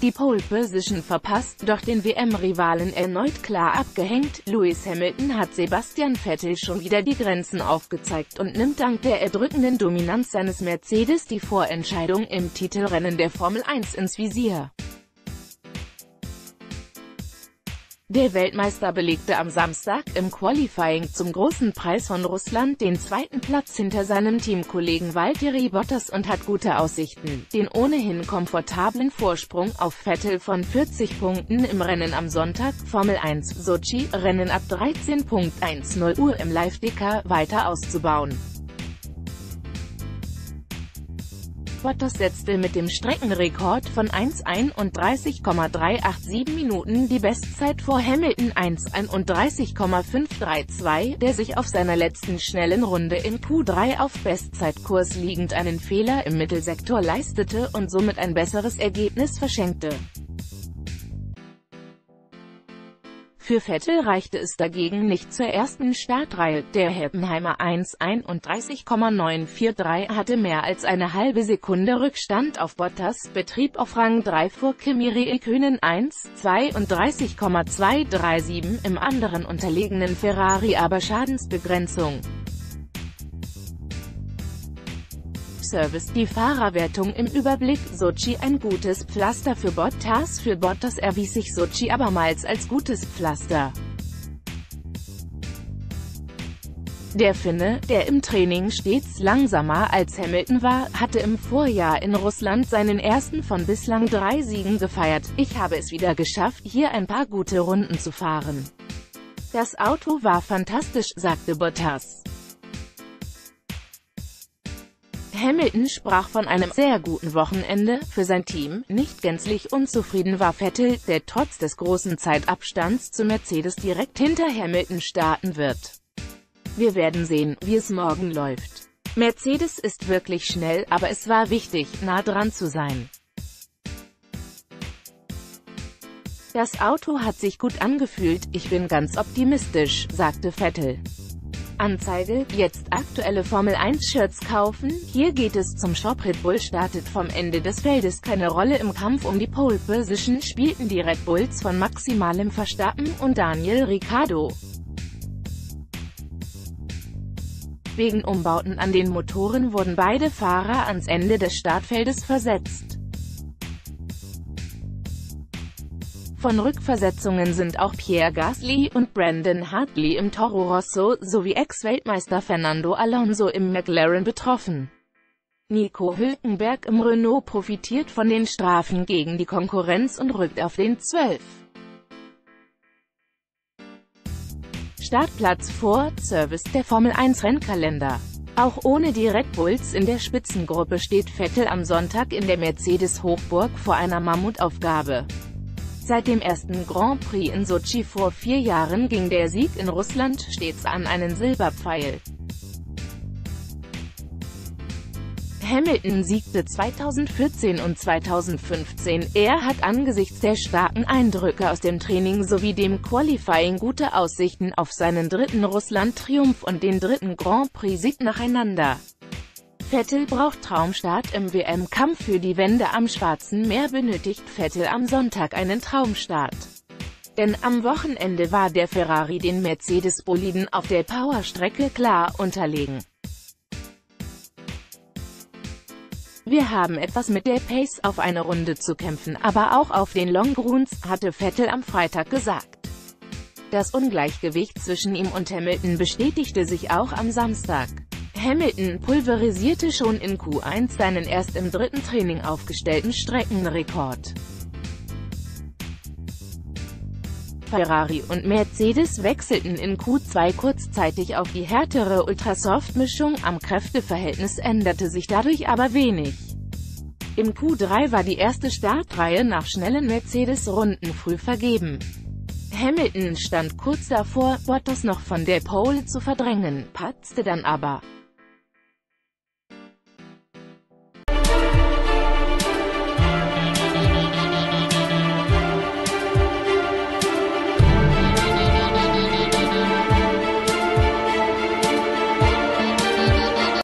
die Pole-Position verpasst, doch den WM-Rivalen erneut klar abgehängt. Lewis Hamilton hat Sebastian Vettel schon wieder die Grenzen aufgezeigt und nimmt dank der erdrückenden Dominanz seines Mercedes die Vorentscheidung im Titelrennen der Formel 1 ins Visier. Der Weltmeister belegte am Samstag im Qualifying zum Großen Preis von Russland den zweiten Platz hinter seinem Teamkollegen Valtteri Bottas und hat gute Aussichten, den ohnehin komfortablen Vorsprung auf Vettel von 40 Punkten im Rennen am Sonntag, Formel 1 Sochi, Rennen ab 13:10 Uhr im Live-Ticker, weiter auszubauen. Bottas setzte mit dem Streckenrekord von 1:31,387 Minuten die Bestzeit vor Hamilton 1:31,532, der sich auf seiner letzten schnellen Runde in Q3 auf Bestzeitkurs liegend einen Fehler im Mittelsektor leistete und somit ein besseres Ergebnis verschenkte. Für Vettel reichte es dagegen nicht zur ersten Startreihe. Der Heppenheimer 1:31,943 hatte mehr als eine halbe Sekunde Rückstand auf Bottas, betrieb auf Rang 3 vor Kimi Räikkönen 1:32,237, im anderen unterlegenen Ferrari aber Schadensbegrenzung. Service. Die Fahrerwertung im Überblick. Sochi ein gutes Pflaster für Bottas. Für Bottas erwies sich Sochi abermals als gutes Pflaster. Der Finne, der im Training stets langsamer als Hamilton war, hatte im Vorjahr in Russland seinen ersten von bislang 3 Siegen gefeiert. Ich habe es wieder geschafft, hier ein paar gute Runden zu fahren. Das Auto war fantastisch, sagte Bottas. Hamilton sprach von einem sehr guten Wochenende für sein Team. Nicht gänzlich unzufrieden war Vettel, der trotz des großen Zeitabstands zu Mercedes direkt hinter Hamilton starten wird. Wir werden sehen, wie es morgen läuft. Mercedes ist wirklich schnell, aber es war wichtig, nah dran zu sein. Das Auto hat sich gut angefühlt, ich bin ganz optimistisch, sagte Vettel. Anzeige, jetzt aktuelle Formel 1 Shirts kaufen, hier geht es zum Shop. Red Bull startet vom Ende des Feldes. Keine Rolle im Kampf um die Pole Position spielten die Red Bulls von Maximalem Verstappen und Daniel Ricciardo. Wegen Umbauten an den Motoren wurden beide Fahrer ans Ende des Startfeldes versetzt. Von Rückversetzungen sind auch Pierre Gasly und Brandon Hartley im Toro Rosso sowie Ex-Weltmeister Fernando Alonso im McLaren betroffen. Nico Hülkenberg im Renault profitiert von den Strafen gegen die Konkurrenz und rückt auf den 12. Startplatz vor. Service. Der Formel 1 Rennkalender. Auch ohne die Red Bulls in der Spitzengruppe steht Vettel am Sonntag in der Mercedes-Hochburg vor einer Mammutaufgabe. Seit dem ersten Grand Prix in Sochi vor 4 Jahren ging der Sieg in Russland stets an einen Silberpfeil. Hamilton siegte 2014 und 2015. Er hat angesichts der starken Eindrücke aus dem Training sowie dem Qualifying gute Aussichten auf seinen dritten Russland-Triumph und den dritten Grand Prix-Sieg nacheinander. Vettel braucht Traumstart im WM-Kampf für die Wende am Schwarzen Meer. Benötigt Vettel am Sonntag einen Traumstart. Denn am Wochenende war der Ferrari den Mercedes-Boliden auf der Powerstrecke klar unterlegen. Wir haben etwas mit der Pace auf eine Runde zu kämpfen, aber auch auf den Longrunds, hatte Vettel am Freitag gesagt. Das Ungleichgewicht zwischen ihm und Hamilton bestätigte sich auch am Samstag. Hamilton pulverisierte schon in Q1 seinen erst im dritten Training aufgestellten Streckenrekord. Ferrari und Mercedes wechselten in Q2 kurzzeitig auf die härtere Ultrasoft-Mischung, am Kräfteverhältnis änderte sich dadurch aber wenig. Im Q3 war die erste Startreihe nach schnellen Mercedes-Runden früh vergeben. Hamilton stand kurz davor, Bottas noch von der Pole zu verdrängen, patzte dann aber.